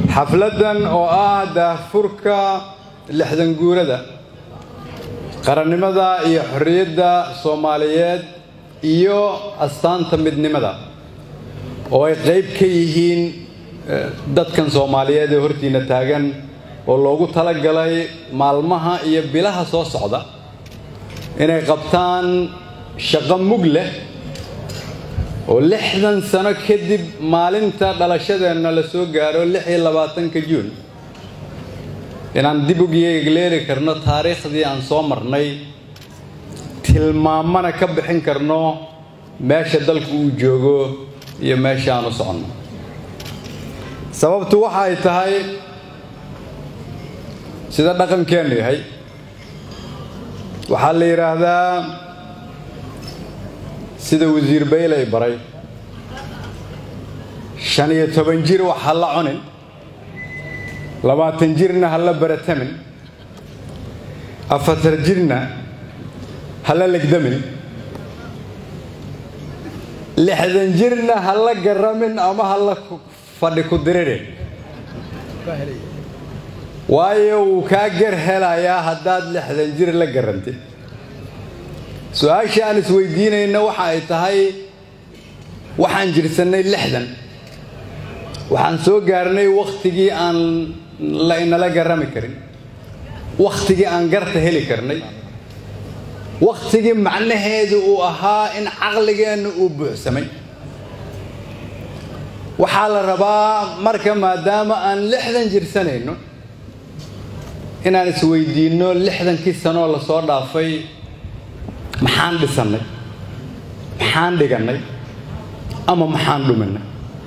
xafladan oo ah daahfurka lixdan guurada qarannimada iyo xorriyadda Soomaaliyeed iyo astaanta midnimada oo ay qayb ka yihiin dadkan Soomaaliyeed ee hortiina taagan oo loogu talagalay maalmaha iyo bilaha soo socda inay qabtaan shaqo mug leh oo 60 sano kadib maalinta dhalashadeena la soo gaaro 26 Juun inaan dib ugu yeegleeli karno taariikhdii aan soo marnay tilmaamana ka bixin karno meesha dalku uu joogo iyo meesha aan u socono sababtu waxa ay tahay sida dhaqankeenu yahay waxa la yiraahdaa sida wasiir Baylay baray 15 jir waxa la cunin 20 jirna hala baratamin 4 jirna hala legdamin 60 jirna hala garamin ama hala fadhi ku dirireen waayo ka gar helayaa hadaad 60 jir la garantay su'aasha aan isweydiinayna waxa ay tahay waxaan jirsanay 60 waxaan soo gaarnay waqtigii aan la inala garami karin waqtigii aan garta heli karnay waqtigii macnaheedu uu ahaa in aqligeenu uu buuxsamay waxa la rabaa marka maadaama aan 60 jirsanayno inaan isweydiino 60kii sano la soo dhaafay maxaan dhisanay maxaan dhiganay ama maxaan dhuminay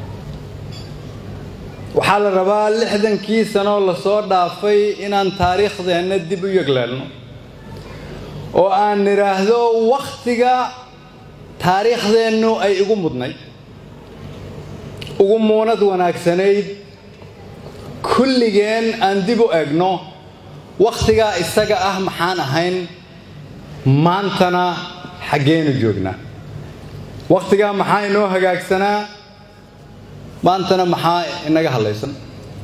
waxa la rabaa 60kii sano la soo dhaafay inaan taariikhdeena dib u yagleelno oo aan niraahdo waqtiga taariikhdeenu ay ugu mudnay ugu muunad wanaagsanayd kulligeen aan dib u eegno waqtiga isaga ah maxaan ahayn maantana xageenu joognaa waqtiga maxaa inoo hagaagsanaa maantana maxaa inaga halaysan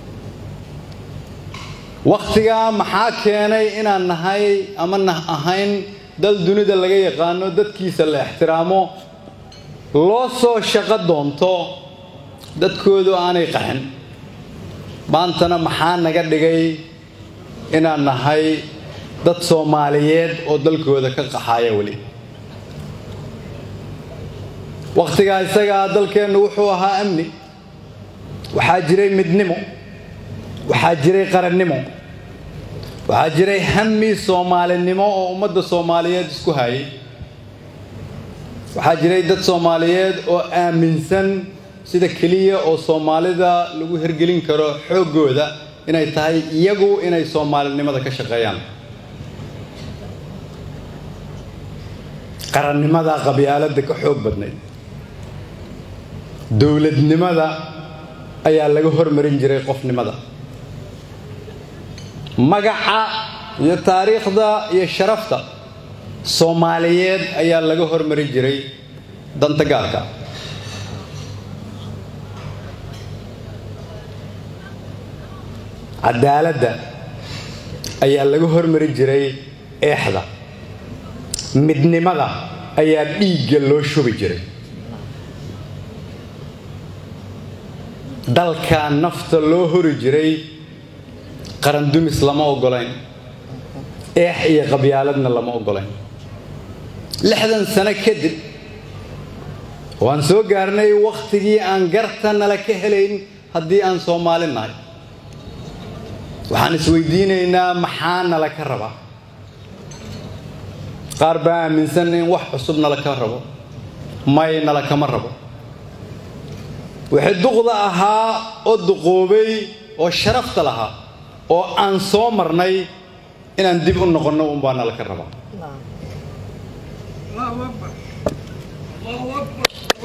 waqtiga maxaa keenay inaan nahay ama ahayn dal dunida laga yaqaano dadkiisa la ixtiraamo loo soo shaqo doonto dadkoodu aanay qaxin maantana maxaa naga dhigay inaan nahay dad Soomaaliyeed oo dalkooda ka qaxaya wali waqtiga isaga dalkeenu wuxuu ahaa amni waxa jiray midnimo waxa jiray qarannimo waxa jiray hammi Soomaalinimo oo ummadda Soomaaliyeed isku hayay waxa jiray dad Soomaaliyeed oo aaminsan sida kaliya oo Soomaalida lagu hirgelin karo xoogooda inay tahay iyagu inay Soomaalinimada ka shaqeeyaan qarannimada qabyaaladda ka xoog badnayd dawladnimada ayaa laga hormarin jiray qofnimada magaca iyo taariikhda iyo sharafta Soomaaliyeed ayaa laga hormarin jiray danta gaarka cadaaladda ayaa laga hormarin jiray eexda midnimada ayaa dhiigga loo shubi jiray dalka nafta loo hori jiray qaran dumis lama ogolayn eex iyo qabyaaladna lama ogolayn 60 sano kadib waan soo gaarnay waqtigii aan gartana la ka helayn haddii aan Soomaali nahay waxaan isweydiinaynaa maxaa nala ka rabaa qaar baa aaminsan in wax cusub nala ka rabo may nala kama rabo wixii duqda ahaa oo duqoobay oo sharafta lahaa oo aan soo marnay inaan dib u noqono un baa nala ka rabaa Allahu Akbar Allahu Akbar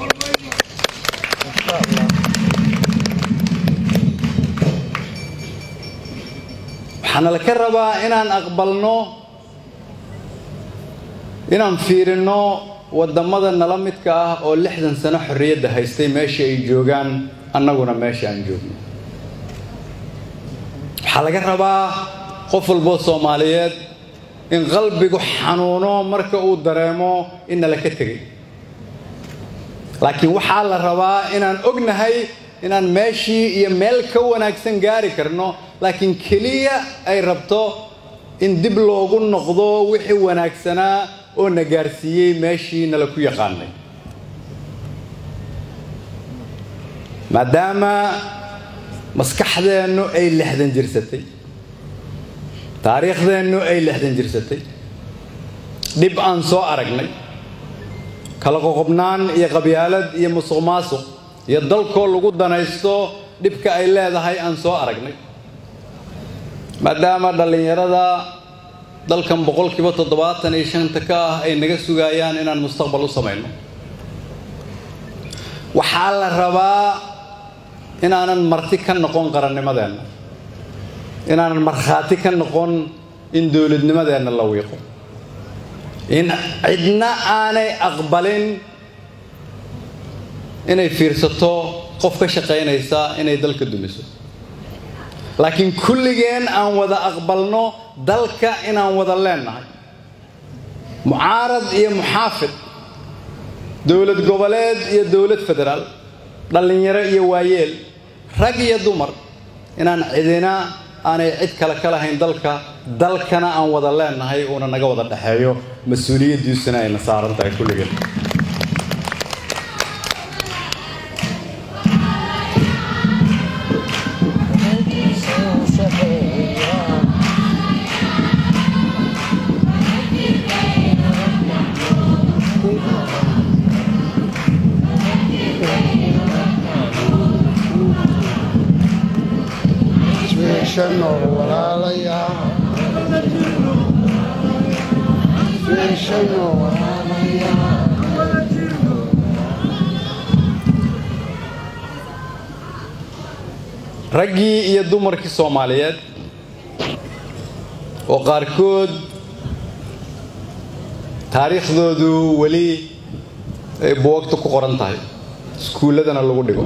waxaan la ka rabaa inaan aqbalno inaan fiirino wadamada nala midka ah oo 60 sano xorriyadda haystay meesha ay joogaan annaguna meesha aan joogno waxaa laga rabaa qof walbo Soomaaliyeed in qalbigu xanuuno marka uu dareemo in la ka tagay laakiin waxaa la rabaa inaan ognahay inaan meeshii iyo meel ka wanaagsan gaari karno laakiin kaliya ay rabto in dib loogu noqdo wixii wanaagsanaa oo na gaarsiiyay meeshii nala ku yaqaanay maadaama maskaxdeenu ay 60 jirsatay taariikhdeenu ay 60 jirsatay dib aan soo aragnay kala qoqobnaan iyo qabyaalad iyo musuqmaasuq iyo dalkoo lagu danaysto dibka ay leedahay aan soo aragnay maadaama dhalinyarada dalkan 75% ka ah ay naga sugayaan inaan mustaqbal u sameeyno waxaa la rabaa inaanan marti ka noqon qarannimadeena inaanan marxaati ka noqon in dawladnimadeena la wiiqo in cidna aanay aqbalin inay fiirsato qof ka shaqeynaysa inay dalka dumiso laakiin kulligeen aan wada aqbalno dalka inaan wada leenahay mucaarad iyo muxaafid dawlad goboleed iyo dawlad federaal dhalinyaro iyo waayeel rag iyo dumar inaan cidina aanay cid kale ka lahayn dalkana aan wada leenahay oo naga wada dhaxeeyo mas'uuliyadiisuna ay saaran tahay kulligeen raggii iyo dumarkii Soomaaliyeed oo qaarkood taariikhdoodu wali ay buugta ku qoran tahay iskuuladana lagu dhigo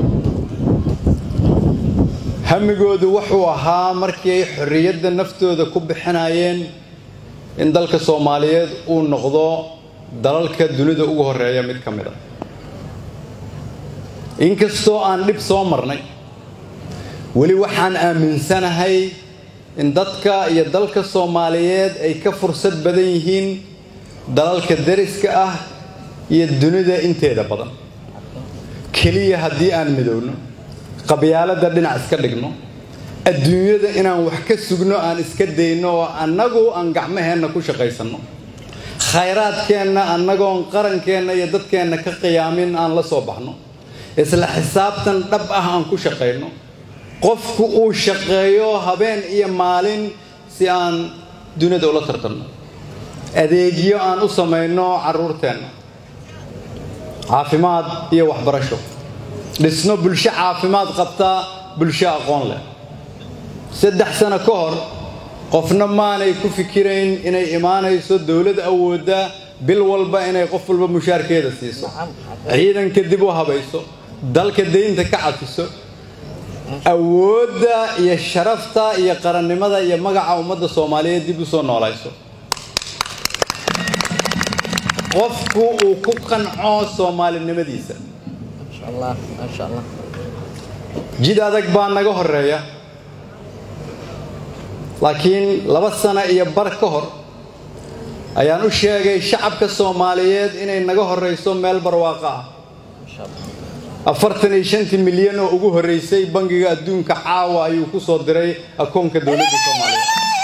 hamigoodu wuxuu ahaa markii ay xorriyadda naftooda ku bixinayeen in dalka Soomaaliyeed uu noqdo dalalka dunida ugu horeeya mid ka mid ah inkastoo aan dib soo marnay wali waxaan aaminsanahay in dadka iyo dalka Soomaaliyeed ay ka fursad badan yihiin dalalka dariska ah iyo dunida inteeda badan kaliya haddii aan midowno qabyaalada dhinac iska dhigno adduunyada inaan wax ka sugno aan iska dayno oo annagu aan gacmaheena ku shaqaysano khayraadkeena annagoon qarankeena iyo dadkeena ka qiyaamin aan la soo baxno isla xisaabtan dhab ah aan ku shaqayno qofku uu shaqeeyo habeen iyo maalin si aan dunida ula tartanno adeegyo aan u sameeyno caruurteena caafimaad iyo waxbarasho dhisno bulsho caafimaad qabta bulsho aqoon leh 3 sano ka hor qofna maanay ku fikirayn inay imaanayso dawlad awoodda bil walba inay qof walba mushaarkeeda siiso ciidanka dib u habayso dalka deynta ka cafiso awoodda iyo sharafta iyo qarannimada iyo magaca ummadda Soomaaliyeed dib u soo noolayso qofku uu ku qanco Soomaalinimadiisa ما شاء الله جد هذاك بان نجا هالرأي لكن لبس سنة يبرك كهر أيان الشيء شعب كالصوماليات إن نجا هالرأي سوم مال برواقع أفرتني شنت مليون وجوه الرئيسي بنجي الدون كعاوة يوكو صدري أكون كدولة الصومالية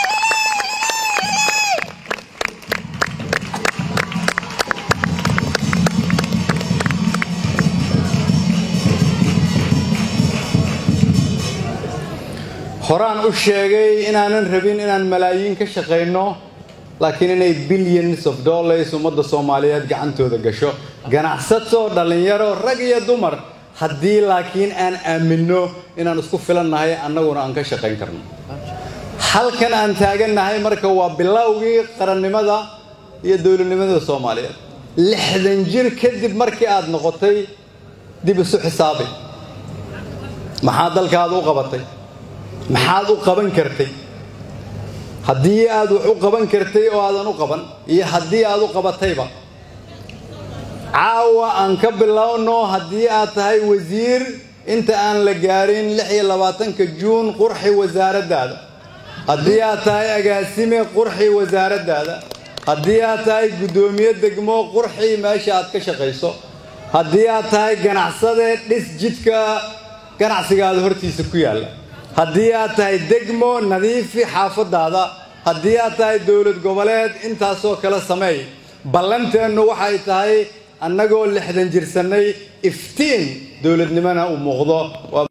horaan u sheegay inaanan rabin inaan malaayiin ka shaqeyno laakiin inay billions of dollars ummadda Soomaaliyeed gacantooda gasho ganacsato dhalinyaro rag iyo dumar haddii laakiin aan aamino inaan isku filannahay annaguna aan ka shaqeyn karno halkan aan taagannahay marka waa bilowgii qarannimada iyo dawladnimada Soomaaliyeed 60 jir kadib markii aad noqotay dib isu xisaabi maxaa dalkaada u qabatay maxaad u qaban kartay haddii aad wax u qaban kartay oo aadan u qaban iyo haddii aad u qabatayba caawa aan ka bilowno haddii aad tahay wasiir inta aan la gaarin 26 juun qurxi wasaaraddaada haddii aad tahay agaasime qurxi wasaaraddaada haddii aad tahay guddoomiye degmo qurxi meesha aad ka shaqayso haddii aad tahay ganacsade dhis jidka ganacsigaada hortiisa ku yaalla haddii aad tahay degmo nadiifi xaafadaada haddii aad tahay dowlad goboleed intaasoo kala sameey ballanteennu waxay tahay annagoo 60 jirsanay iftiin dowladnimana u muuqdo